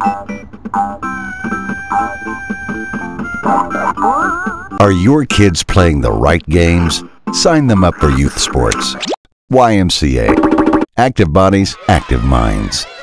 Are your kids playing the right games? Sign them up for youth sports. YMCA. Active bodies, active minds.